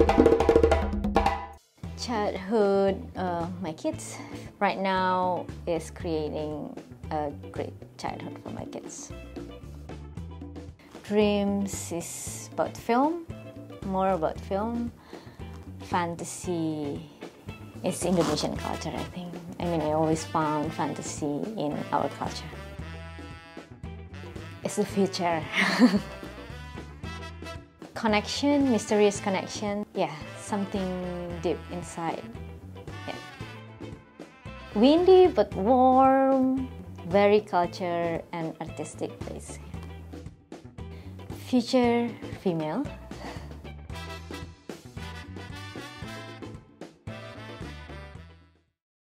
Childhood, my kids right now is creating a great childhood for my kids. Dreams is about film, more about film. Fantasy is Indonesian culture, I think. I mean, I always found fantasy in our culture. It's the future. Connection, mysterious connection. Yeah, something deep inside. Yeah. Windy but warm, very culture and artistic place. Future female.